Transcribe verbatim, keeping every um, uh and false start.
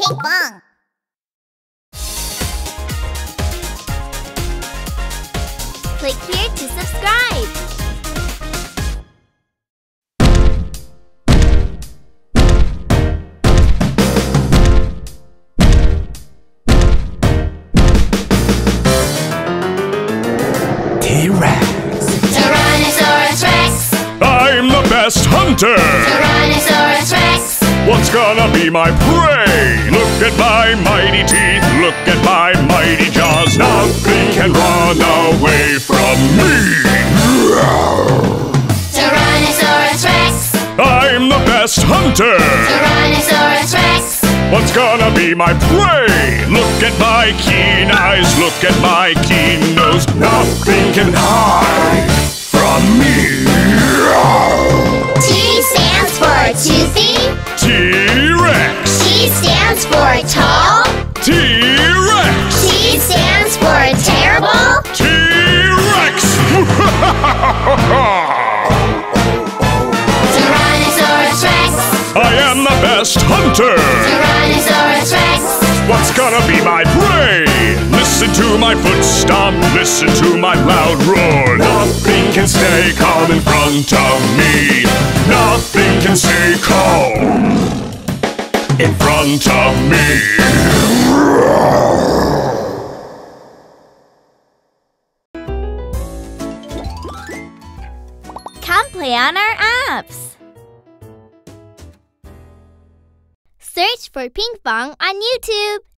Pinkfong. Click here to subscribe. T-Rex. Tyrannosaurus Rex. I'm the best hunter. Tyrannosaurus Rex. What's gonna be my prey? Look at my mighty teeth. Look at my mighty jaws. Nothing can run away from me. Tyrannosaurus Rex. I'm the best hunter. Tyrannosaurus Rex. What's gonna be my prey? Look at my keen eyes. Look at my keen nose. Nothing can hide from me. T stands for Toothy. T-Rex. T stands for tall. T-Rex. T stands for terrible. T-Rex. Tyrannosaurus Rex. I am the best hunter. Tyrannosaurus Rex. What's gonna be my prey? Listen to my foot stomp. Listen to my loud roar. Nothing can stay calm in front of me. Nothing can stay calm in front of me. Come play on our apps. Search for Pinkfong on YouTube.